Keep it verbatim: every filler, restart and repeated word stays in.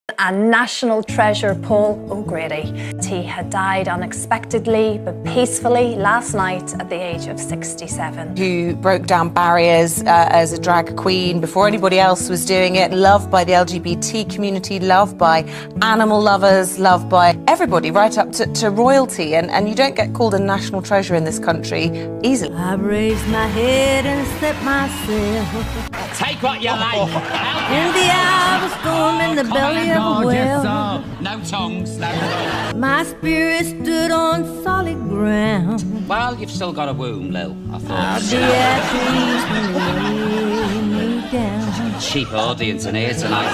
And national treasure Paul O'Grady. He had died unexpectedly but peacefully last night at the age of sixty-seven. Who broke down barriers uh, as a drag queen before anybody else was doing it, loved by the L G B T community, loved by animal lovers, loved by everybody, right up to, to royalty. And, and you don't get called a national treasure in this country easily. I raised my head and set myself. Take what you like. In the hour of storm, in the belly of a whale. No tongues, no tongues. My spirit stood on solid ground. Well, you've still got a womb, Lil, I thought. I'll be at peace when you lay me down. Cheap audience in here tonight.